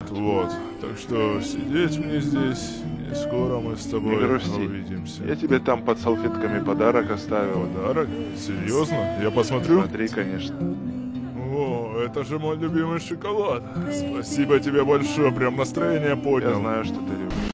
Вот, так что сидеть мне здесь, и скоро мы с Не тобой грусти. увидимся. Я тебе там под салфетками подарок оставил. Подарок? Серьезно? Я посмотрю? Смотри, конечно. О, это же мой любимый шоколад. Спасибо тебе большое, прям настроение Я поднял. знаю, что ты любишь.